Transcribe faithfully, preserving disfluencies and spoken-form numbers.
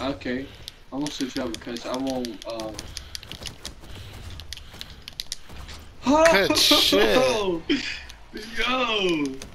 Okay. I'm gonna switch up because I won't. Uh... Good shit. Yo.